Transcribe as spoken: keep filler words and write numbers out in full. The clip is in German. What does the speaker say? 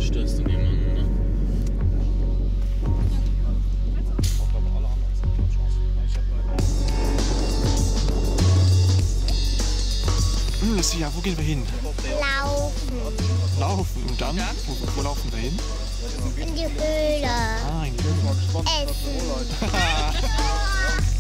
stößt in jemanden, ne? Hm, Lucia, wo gehen wir hin? Laufen. Laufen. Und dann? Wo, wo laufen wir hin? In die Höhle. Ah, in die Höhle. Essen.